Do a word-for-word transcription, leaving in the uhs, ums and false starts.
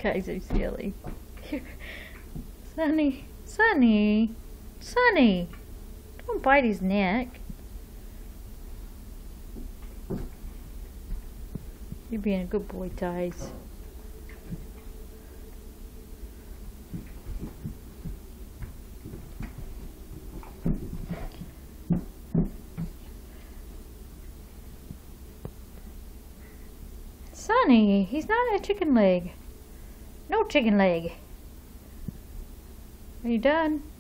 guys are silly. Sonny, Sonny, Sonny, don't bite his neck. You're being a good boy, Tyson. Sonny, he's not a chicken leg. No chicken leg. Are you done?